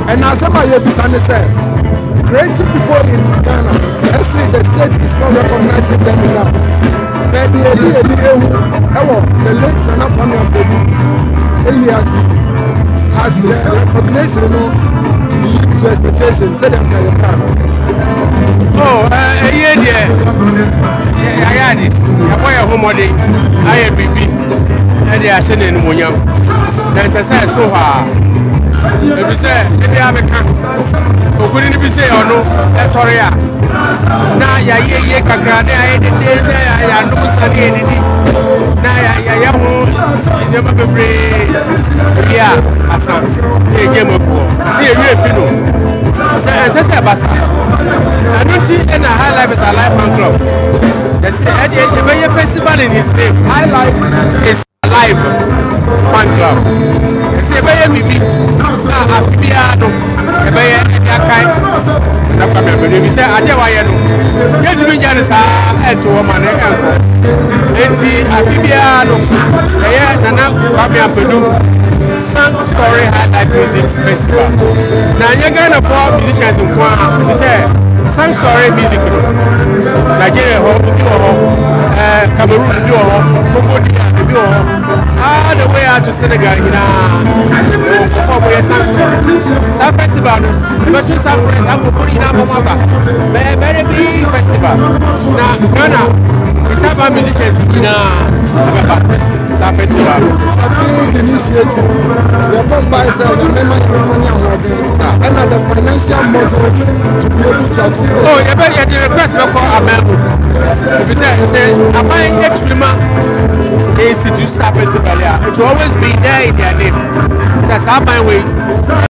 And as somebody said, creative people in Ghana, let's say the state is not recognizing them enough. Maybe the late Nana Kwame Ampedu, has recognition, you know, to expectation. Say them can you plan. Oh, yeah, this. I buy a home day. I am baby. And they are sending Munyam. There's a say so hard. If you say, if you have a car, or couldn't you say, or no, that's Toria. Now, yeah, Kakrade, I did no Sunday. Now, yeah, you never be free. Yeah, I saw a game of war. Here, you say, Bassa. I don't see any high life as a life and club. The very festival in his name, High Life is alive fan club. It's a very baby. Afibiado, a very kind. We say, I never know. Get me Janisa and to a man. Afibiado, Nana Kwame Ampedu, Sun Story High Life Music Festival. Now you're going to form musicians in Kwan. We say, Sun Story Music. Nigeria, Cameroon, the way out to Senegal, some festival, but to some friends, I'm putting up a very big festival. Now, Ghana, we have our musicians in some festival. It's a big initiative. The post by itself, the and the financial muscle to be able to assist. Oh, you better get the request for a member. If you say, I'm buying extra institute festival, it will always be there in their name. Says, I'm my way.